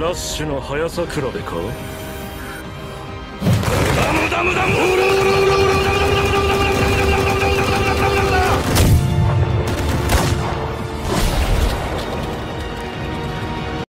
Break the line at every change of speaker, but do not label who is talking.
ラッシュの速さ比べか。
無駄無駄無駄無駄無駄無駄無駄